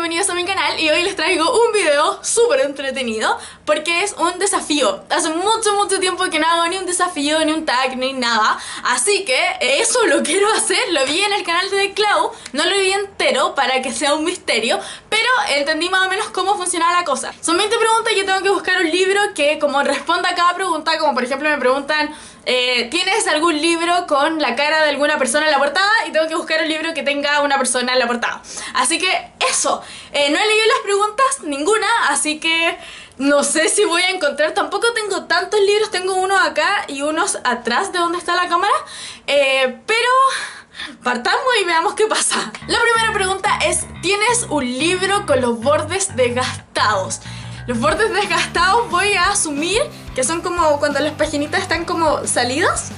bienvenidos a mi canal y hoy les traigo un video súper entretenido porque es un desafío. Hace mucho tiempo que no hago ni un desafío, ni un tag, ni nada, así que eso lo quiero hacer. Lo vi en el canal de Clau, no lo vi entero para que sea un misterio, pero entendí más o menos cómo funcionaba la cosa. Son 20 preguntas y yo tengo que buscar un libro que como responda a cada pregunta, como por ejemplo me preguntan ¿tienes algún libro con la cara de alguna persona en la portada? Y tengo que buscar un libro que tenga una persona en la portada. Así que eso, no he leído las preguntas, ninguna, así que no sé si voy a encontrar. Tampoco tengo tantos libros, tengo unos acá y unos atrás de donde está la cámara, pero partamos y veamos qué pasa. La primera pregunta es, ¿tienes un libro con los bordes desgastados? Los bordes desgastados voy a asumir que son como cuando las paginitas están como salidas.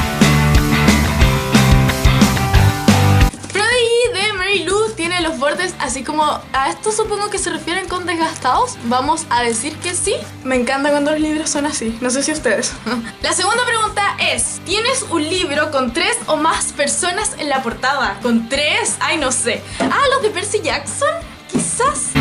Prodigy de Mary Lou tiene los bordes así como... ¿A esto supongo que se refieren con desgastados? Vamos a decir que sí. Me encanta cuando los libros son así, no sé si ustedes. La segunda pregunta es, ¿tienes un libro con 3 o más personas en la portada? ¿Con 3? Ay, no sé. Ah, los de Percy Jackson, quizás.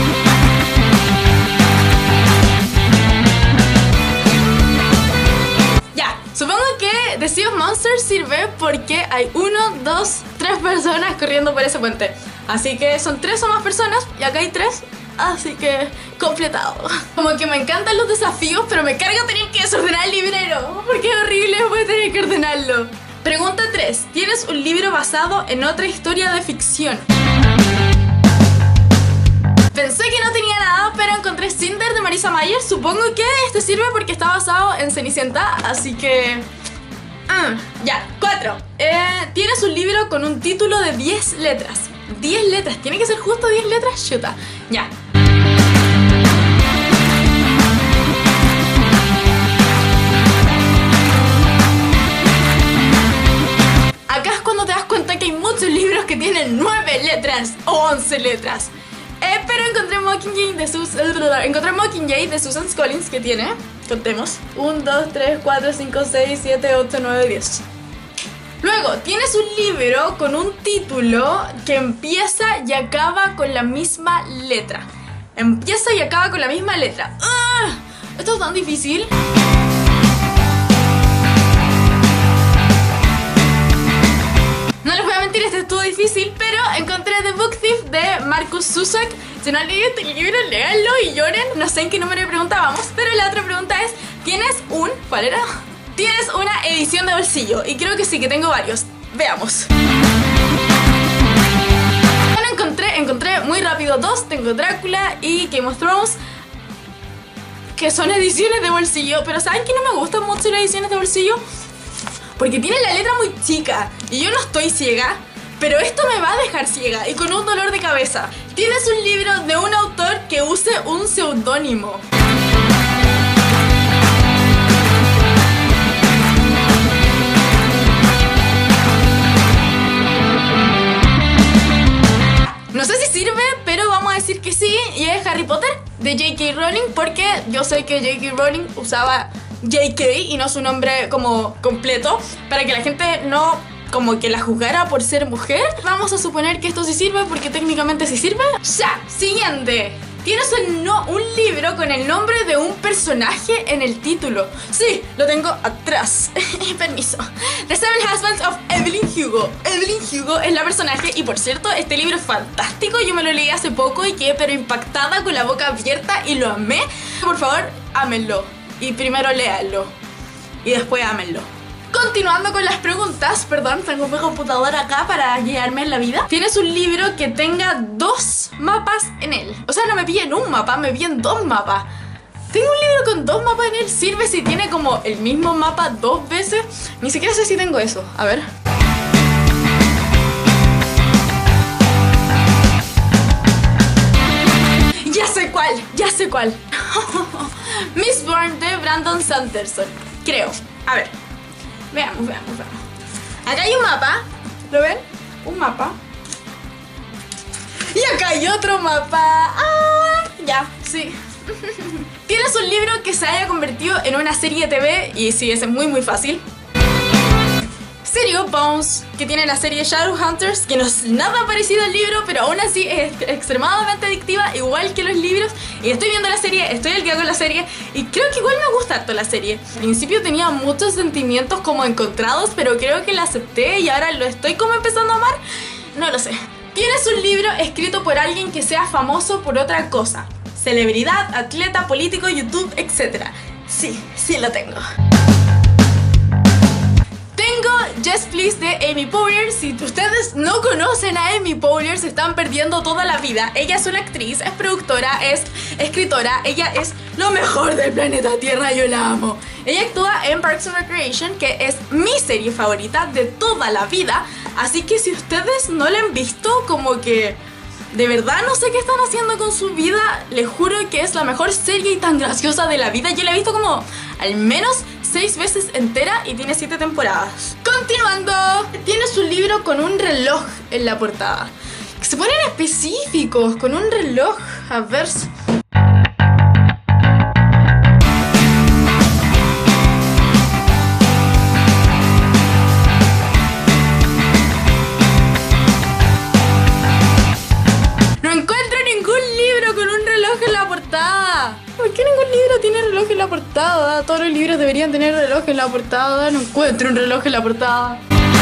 Supongo que The Sea of Monsters sirve porque hay 1, 2, 3 personas corriendo por ese puente. Así que son 3 o más personas y acá hay 3, así que completado. Como que me encantan los desafíos, pero me carga tener que desordenar el librero porque es horrible, voy a tener que ordenarlo. Pregunta 3. ¿Tienes un libro basado en otra historia de ficción? Pensé que no tenía nada, pero encontré Cinder de Marisa Mayer. Supongo que este sirve porque está basado en Cenicienta, así que... ya, 4. ¿Tienes un libro con un título de 10 letras? 10 letras, ¿tiene que ser justo 10 letras? Chuta, ya. Acá es cuando te das cuenta que hay muchos libros que tienen 9 letras o 11 letras. Pero encontré Mockingjay de Susan Collins que tiene, contemos, 1, 2, 3, 4, 5, 6, 7, 8, 9, 10. Luego, tienes un libro con un título que empieza y acaba con la misma letra. Empieza y acaba con la misma letra. Esto es tan difícil. No les voy a mentir, este estuvo difícil, pero encontré The Book Thief de Markus Zusak. Si no han leído este libro, léanlo y lloren. No sé en qué número de pregunta vamos, pero la otra pregunta es, ¿tienes un... ¿cuál era? ¿Tienes una edición de bolsillo? Y creo que sí, que tengo varios. Veamos. Bueno, encontré muy rápido 2. Tengo Drácula y Game of Thrones, que son ediciones de bolsillo. Pero ¿saben que no me gustan mucho las ediciones de bolsillo? Porque tiene la letra muy chica y yo no estoy ciega, pero esto me va a dejar ciega y con un dolor de cabeza. Tienes un libro de un autor que use un seudónimo. No sé si sirve, pero vamos a decir que sí, y es Harry Potter de J.K. Rowling, porque yo sé que J.K. Rowling usaba J.K. y no su nombre como completo, para que la gente no como que la juzgara por ser mujer. Vamos a suponer que esto sí sirve porque técnicamente sí sirve. Ya, siguiente. ¿Tienes un libro con el nombre de un personaje en el título? Sí, lo tengo atrás. Permiso. The Seven Husbands of Evelyn Hugo. Evelyn Hugo es la personaje y por cierto, este libro es fantástico. Yo me lo leí hace poco y quedé pero impactada con la boca abierta y lo amé. Por favor, ámenlo. Y primero léanlo y después ámenlo. Continuando con las preguntas, perdón, tengo mi computadora acá para guiarme en la vida. ¿Tienes un libro que tenga 2 mapas en él? O sea, no me piden un mapa, me piden 2 mapas. ¿Tengo un libro con 2 mapas en él? ¿Sirve si tiene como el mismo mapa 2 veces? Ni siquiera sé si tengo eso, a ver. Ya sé cuál. Mistborn de Brandon Sanderson, creo. A ver, veamos. Acá hay un mapa, ¿lo ven? Un mapa. Y acá hay otro mapa. Ya, sí. ¿Tienes un libro que se haya convertido en una serie de TV? Y sí, ese es muy fácil. Sí, serio, Bones, que tiene la serie Shadowhunters, que no es nada parecido al libro, pero aún así es extremadamente adictiva, igual que los libros. Y estoy viendo la serie, estoy al día con la serie, y creo que igual me gusta harto la serie. Al principio tenía muchos sentimientos como encontrados, pero creo que la acepté y ahora lo estoy como empezando a amar. No lo sé. Tienes un libro escrito por alguien que sea famoso por otra cosa. Celebridad, atleta, político, YouTube, etc. Sí, sí lo tengo. Tengo Yes Please de Amy Poehler. Si ustedes no conocen a Amy Poehler, se están perdiendo toda la vida. Ella es una actriz, es productora, es escritora. Ella es lo mejor del planeta Tierra, yo la amo. Ella actúa en Parks and Recreation, que es mi serie favorita de toda la vida. Así que si ustedes no la han visto, como que de verdad no sé qué están haciendo con su vida. Les juro que es la mejor serie y tan graciosa de la vida. Yo la he visto como al menos 6 veces entera y tiene 7 temporadas. Continuando, tienes un libro con un reloj en la portada. Que se ponen específicos, con un reloj. A ver. No encuentro ningún libro con un reloj en la portada. ¿Por qué ningún libro tiene reloj en la portada? Todos los libros deberían tener reloj en la portada. No encuentro un reloj en la portada.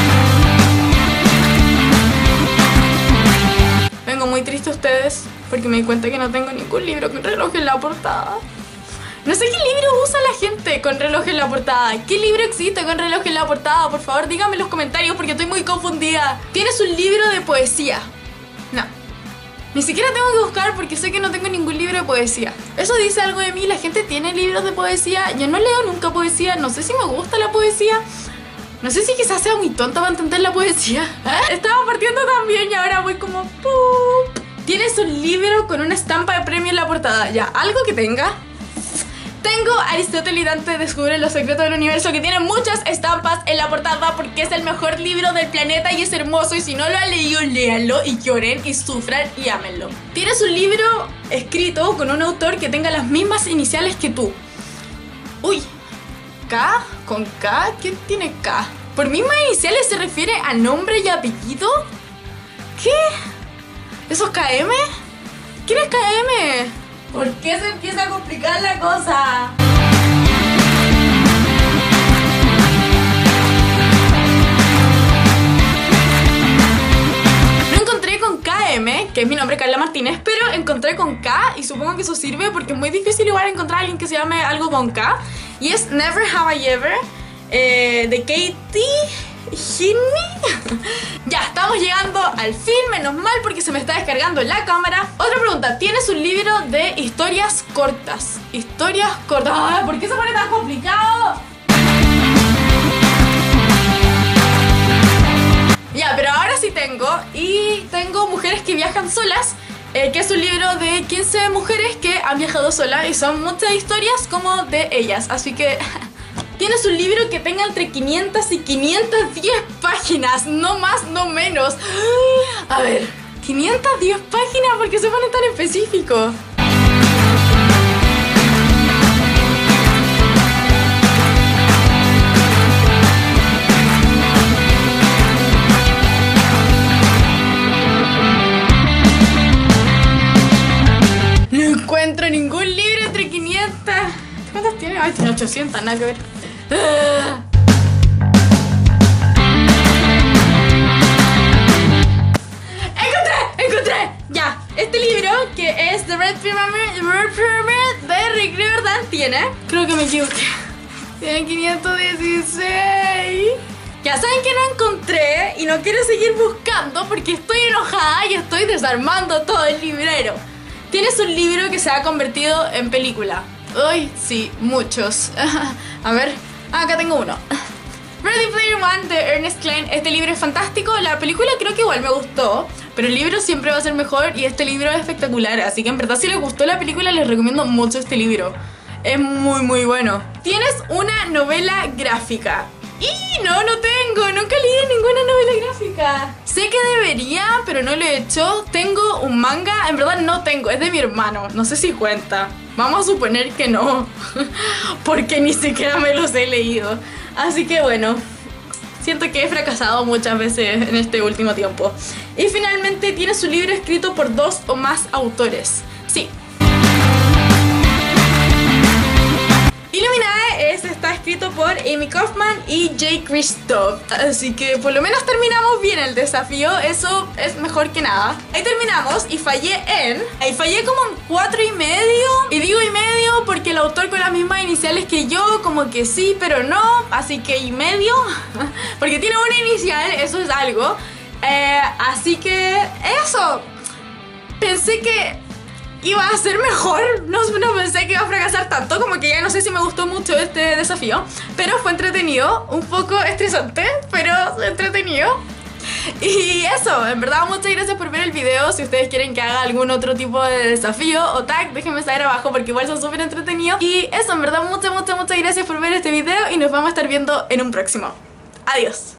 Vengo muy triste a ustedes porque me di cuenta que no tengo ningún libro con reloj en la portada. No sé qué libro usa la gente con reloj en la portada. ¿Qué libro existe con reloj en la portada? Por favor, díganme en los comentarios porque estoy muy confundida. ¿Tienes un libro de poesía? No. Ni siquiera tengo que buscar porque sé que no tengo ningún libro de poesía. Eso dice algo de mí. La gente tiene libros de poesía. Yo no leo nunca poesía. No sé si me gusta la poesía. No sé si quizás sea muy tonta para entender la poesía. Estaba partiendo tan bien y ahora voy como... ¡pum! Tienes un libro con una estampa de premio en la portada. Ya, algo que tenga. Tengo Aristóteles y Dante descubren los secretos del universo, que tiene muchas estampas en la portada porque es el mejor libro del planeta y es hermoso. Y si no lo han leído, léanlo y lloren y sufran y ámenlo. Tienes un libro escrito con un autor que tenga las mismas iniciales que tú. Uy, ¿K? ¿Con K? ¿Qué tiene K? ¿Por mismas iniciales se refiere a nombre y apellido? ¿Qué? ¿Eso es KM? ¿Quién es KM? ¿Por qué se empieza a complicar la cosa? No encontré con KM, que es mi nombre, Carla Martínez, pero encontré con K y supongo que eso sirve porque es muy difícil igual encontrar a alguien que se llame algo con K. Y es Never Have I Ever, de Katie Hinney. Ya, estamos llegando al fin, menos mal porque se me está descargando la cámara. Otra pregunta, ¿tienes un libro de historias cortas? Historias cortas. Ay, ¿por qué se pone tan complicado? Ya, pero ahora sí tengo. Y tengo Mujeres que viajan solas, que es un libro de 15 mujeres que han viajado solas y son muchas historias como de ellas. Así que... Tienes un libro que tenga entre 500 y 510 páginas, no más, no menos. A ver, 510 páginas, ¿por qué se pone tan específico? No encuentro ningún libro entre 500. ¿Cuántas tiene? Ay, tiene 800, nada que ver. ¡Encontré! Ya, este libro que es The Red Pyramid de Rick Riordan tiene... Creo que me equivoqué. Tiene 516. Ya saben que no encontré y no quiero seguir buscando porque estoy enojada y estoy desarmando todo el librero. Tienes un libro que se ha convertido en película. Uy, sí, muchos. A ver, acá tengo uno. Ready Player One de Ernest Cline. Este libro es fantástico. La película creo que igual me gustó, pero el libro siempre va a ser mejor y este libro es espectacular. Así que en verdad si les gustó la película les recomiendo mucho este libro. Es muy muy bueno. Tienes una novela gráfica. Y no tengo, nunca leí ninguna novela gráfica. Sé que debería, pero no lo he hecho. Tengo un manga, en verdad no tengo, es de mi hermano, no sé si cuenta. Vamos a suponer que no, porque ni siquiera me los he leído. Así que bueno, siento que he fracasado muchas veces en este último tiempo. Y finalmente tiene su libro escrito por 2 o más autores. Sí. Illuminae está escrito por Amy Kaufman y Jay Kristoff, así que por lo menos terminamos bien el desafío, eso es mejor que nada. Ahí terminamos y fallé como en 4,5, y digo y medio porque el autor con las mismas iniciales que yo, como que sí pero no, así que y medio, porque tiene una inicial, eso es algo. Así que eso, pensé que iba a ser mejor, no pensé que iba a fracasar tanto, como que ya no sé si me gustó mucho este desafío, pero fue entretenido, un poco estresante, pero entretenido. Y eso, en verdad muchas gracias por ver el video. Si ustedes quieren que haga algún otro tipo de desafío o tag, déjenme saber abajo porque igual son súper entretenidos. Y eso, en verdad muchas gracias por ver este video y nos vamos a estar viendo en un próximo. Adiós.